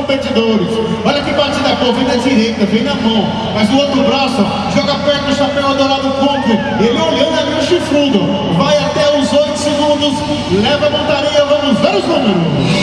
competidores. Olha que batida boa, vem da direita, vem na mão. Mas o outro braço, joga perto do chapéu adorado compre. Ele olhando ali o chifrudo. Vai até os 8 segundos, leva a montaria, vamos ver os números.